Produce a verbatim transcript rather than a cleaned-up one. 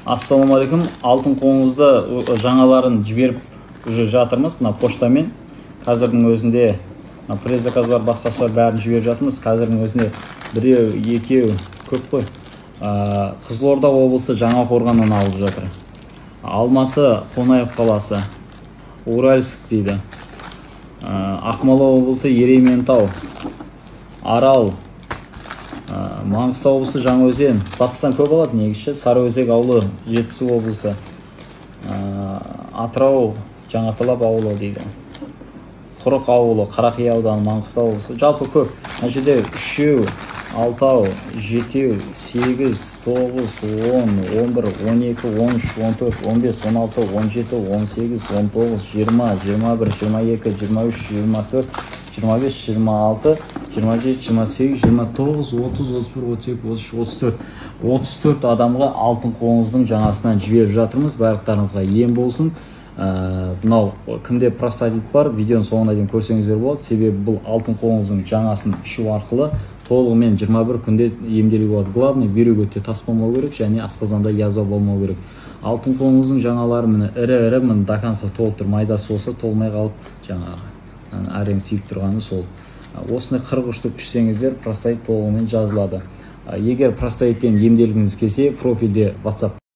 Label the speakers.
Speaker 1: Ассалаумағалейкум. Алтын қоңызды жаңаларын жіберіп уже жатырмыз. Мына поштамен. Қазірдің өзінде предзаказ бар, басқасы бар, бәрін жіберіп жатырмыз. Қазірдің өзінде біреу, екеу, көп қой. Қызылорда облысы Жаңақорғаннан алып жатыр. Алматы, Қонаев қаласы, Уральск дейді. Ақмола облысы Ерейментау, Арал, Маңғыстау облысы Жаңаөзен, батыстан көп алады негізі, Сарыөзек ауылы, Жетісу облысы, Атырау, Жаңаталап ауылы дейді. Құрық ауылы, Қарақия ауданы, Маңғыстау облысы, жалпы көп. Мына жерде үшеу, алтау, жетеу, сегіз, тоғыз, он, он бір, он екі, он үш, он төрт, он бес, он алты, он жеті, он сегіз, он тоғыз, жиырма, жиырма бір, жиырма екі, жиырма үш, жиырма төрт, жиырма бес, жиырма алты, жиырма жеті, жиырма сегіз, жиырма тоғыз, отыз, отыз бір, отыз екі, отыз үш, отыз төрт. отыз төрт адамға алтын қоңыздың жаңасынан жіберіп жатырмыз. Барлықтарыңызға ем болсын. Мынау кімде простатит бар, видеоның соңына дейін көрсеңіздер болады. Себебі бұл алтын қоңыздың жаңасын ішу арқылы толығымен жиырма бір күнде емделуге болады. Главный бүйректе тас болмау керек және асқазанда язва болмау керек. Алтын қоңыздың жаңалары міне ірі-ірі, міне до конца толып тұр. Майдасы болса толмай қалып, жаңағы әрең сүйіп тұрғаны сол. Осындай қырық үш түп ішсеңіздер, простатит толығымен жазылады. Егер простатиттен емделгіңіз келсе, профильде WhatsApp